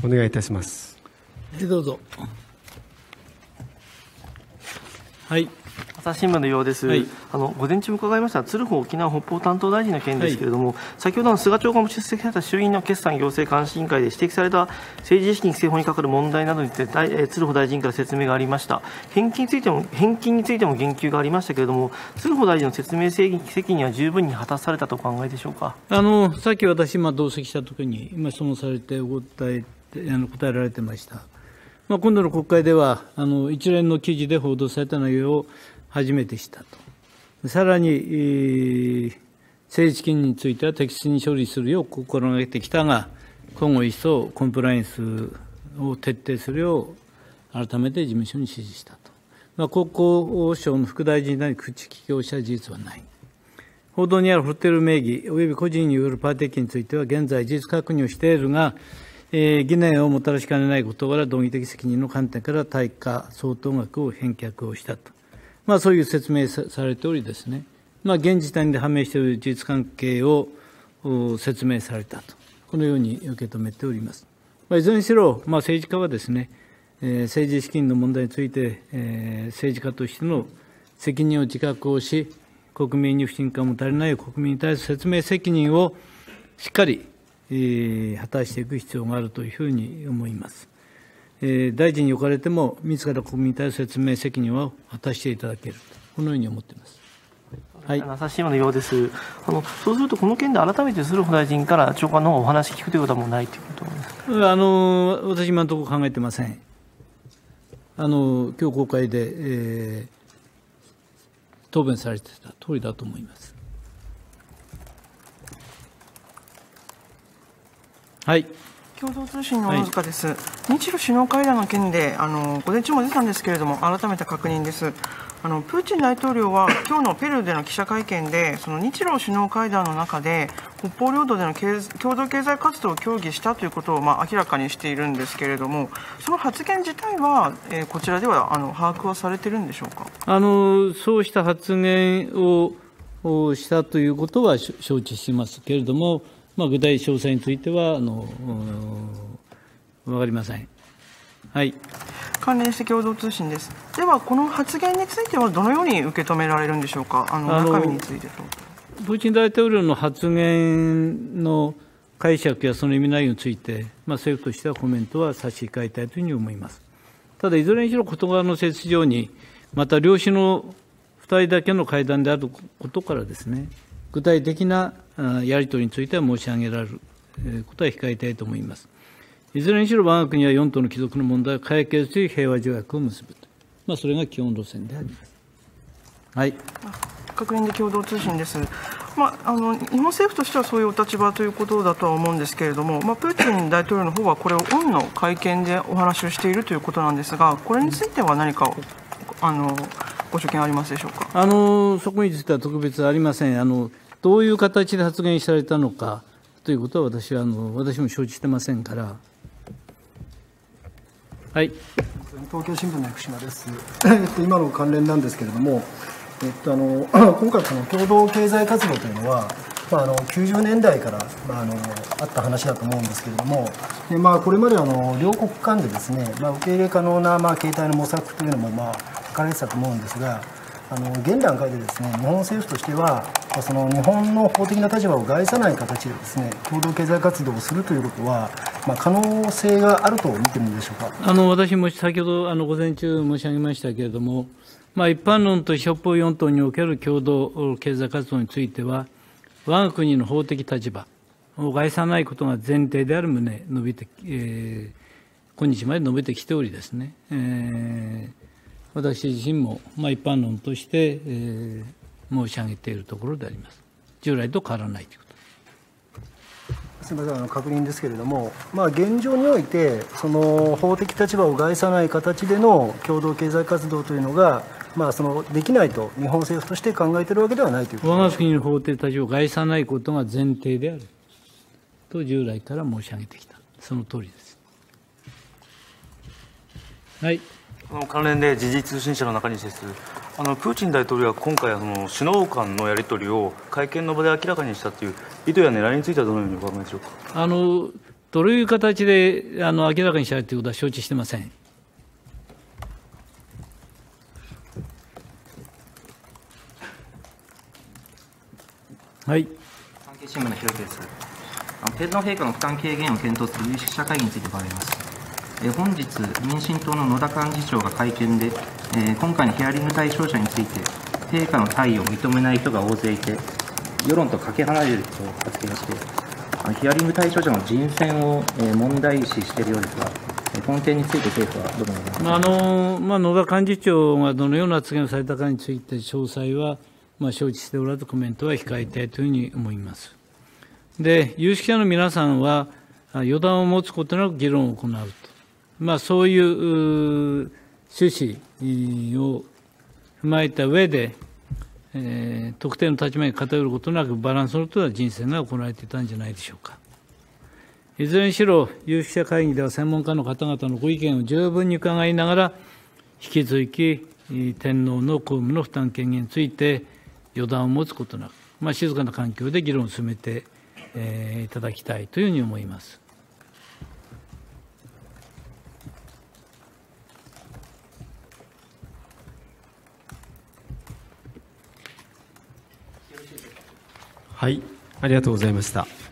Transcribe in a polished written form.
願いいたします。 どうぞ。はい。 朝日新聞のようです、はい、午前中も伺いました鶴保沖縄北方担当大臣の件ですけれども、はい、先ほどの菅長官も出席された衆院の決算行政監視委員会で指摘された政治資金規正法にかかる問題などについて鶴保大臣から説明がありました。返金についても言及がありましたけれども、鶴保大臣の説明責任は十分に果たされたとお考えでしょうか。 さっき私、同席したときに、質問されて答えられてました。今度の国会では一連の記事で報道された内容を初めてしたと。さらに、政治資金については適切に処理するよう心がけてきたが、今後一層コンプライアンスを徹底するよう改めて事務所に指示したと。国交省の副大臣らに口利きをした事実はない。報道にあるホテル名義及び個人によるパーティー金については現在事実確認をしているが、疑念をもたらしかねない事柄、道義的責任の観点から対価相当額を返却をしたと。そういう説明されておりですね、現時点で判明している事実関係を説明されたと、このように受け止めております。いずれにしろ、政治家はですね、政治資金の問題について、政治家としての責任を自覚をし、国民に不信感を持たれない国民に対する説明責任をしっかり果たしていく必要があるというふうに思います。大臣におかれても、自ら国民に対する説明責任を果たしていただける、このように思っています。 はい、朝日新聞のようです。そうすると、この件で改めて鶴保大臣から長官のお話を聞くということはもうないということですか。 私、今のところ考えてません。今日国会で、答弁されていた通りだと思います。はい。 共同通信の小野塚です、日露首脳会談の件で午前中も出たんですけれども、改めて確認です。プーチン大統領は今日のペルーでの記者会見で、その日露首脳会談の中で北方領土での共同経済活動を協議したということを明らかにしているんですけれども、その発言自体は、こちらでは把握はされているんでしょうか。 そうした発言をしたということは承知しますけれども、具体詳細については分かりません。はい。 関連して共同通信です。では、この発言についてはどのように受け止められるんでしょうか。中身についてと。 プーチン大統領の発言の解釈やその意味内容について、政府としてはコメントは差し控えたいというふうに思います。ただ、いずれにしろ事柄の性質上に、また両首脳2人だけの会談であることからですね、具体的なやり取りについては申し上げられることは控えたいと思います。いずれにしろ我が国は4島の帰属の問題を解決し、平和条約を結ぶと、それが基本路線であります。はい。 確認で共同通信です。日本政府としてはそういうお立場ということだとは思うんですけれども、プーチン大統領の方はこれをオンの会見でお話をしているということなんですが、これについては何かご所見ありますでしょうか。 そこについては特別ありません。どういう形で発言されたのかということは私も承知してませんから。はい。 東京新聞の福島です。今の関連なんですけれども、今回この共同経済活動というのは、90年代からあった話だと思うんですけれども、これまで両国間でですね、受け入れ可能な形態の模索というのも書かれてたと思うんですが、現段階でですね、日本政府としては、その日本の法的な立場を害さない形でですね、共同経済活動をするということは、可能性があると見ているんでしょうか。 私も先ほど午前中申し上げましたけれども、一般論と北方四島における共同経済活動については、我が国の法的立場を害さないことが前提である旨述べて、今日まで述べてきておりですね、私自身も一般論として、申し上げているところであります。従来と変わらないということ。 すみません、確認ですけれども、現状において、その法的立場を害さない形での共同経済活動というのが、できないと日本政府として考えているわけではないということです。 我が国の法的立場を害さないことが前提であると従来から申し上げてきた、その通りです。はい。 関連で時事通信社の中西です。プーチン大統領は今回首脳間のやり取りを会見の場で明らかにしたという意図や狙いについてはどのようにお考えでしょうか。 どういう形で明らかにしたいということは承知してません。はい。 産経新聞の広木です。天皇陛下の負担軽減を検討する有識者会議について伺います。本日、民進党の野田幹事長が会見で、今回のヒアリング対象者について、陛下の退位を認めない人が大勢いて、世論とかけ離れると発言して、ヒアリング対象者の人選を問題視しているようですが、この点について政府はどのように思いますか。 野田幹事長がどのような発言をされたかについて、詳細は承知しておらず、コメントは控えたいというふうに思います。で、有識者の皆さんは、予断を持つことなく議論を行うと、そういう趣旨を踏まえた上で、特定の立場に偏ることなく、バランスの取った人選が行われていたんじゃないでしょうか。いずれにしろ、有識者会議では専門家の方々のご意見を十分に伺いながら、引き続き天皇の公務の負担軽減について、予断を持つことなく、静かな環境で議論を進めていただきたいというふうに思います。 はい、ありがとうございました。